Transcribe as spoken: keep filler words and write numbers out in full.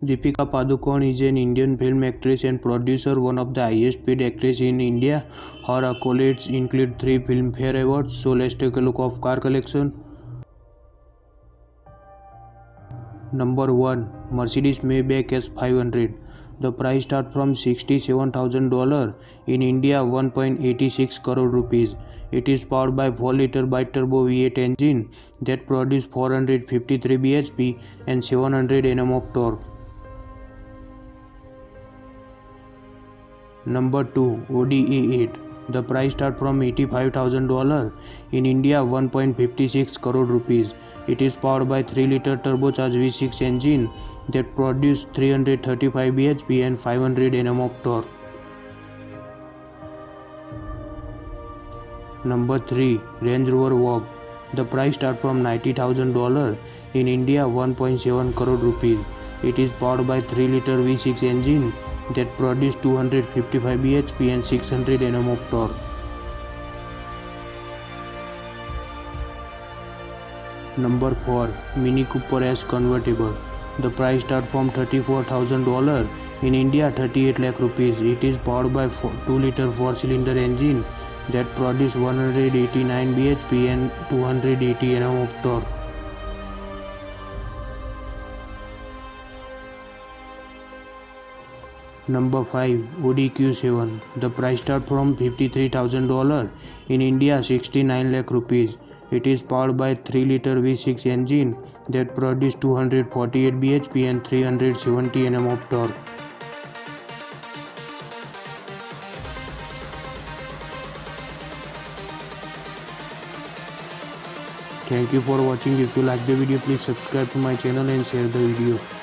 Deepika Padukone is an Indian film actress and producer, one of the highest paid actresses in India. Her accolades include three Filmfare Awards. So let's take a look of car collection. Number one. Mercedes Maybach S five hundred. The price starts from sixty-seven thousand dollars. In India, one point eight six crore rupees. It is powered by four liter bi-turbo V eight engine that produces four hundred fifty-three B H P and seven hundred Newton meters of torque. Number two. Audi A eight. The price starts from eighty-five thousand dollars. In India, one point five six crore rupees. It is powered by three liter turbocharged V six engine that produces three hundred thirty-five B H P and five hundred Newton meters of torque. Number three. Range Rover Vogue. The price starts from ninety thousand dollars. In India, one point seven crore rupees. It is powered by three liter V six engine that produces two hundred fifty-five B H P and six hundred Newton meters of torque. Number four. Mini Cooper S convertible. The price starts from thirty-four thousand dollars. In India, thirty-eight lakh rupees. It is powered by two liter four cylinder engine that produces one hundred eighty-nine B H P and two hundred eighty Newton meters of torque. Number five. Audi Q seven. The price starts from fifty-three thousand dollars. In India, sixty-nine lakh rupees. It is powered by three liter V six engine that produces two hundred forty-eight B H P and three hundred seventy Newton meters of torque. Thank you for watching. If you like the video, please subscribe to my channel and share the video.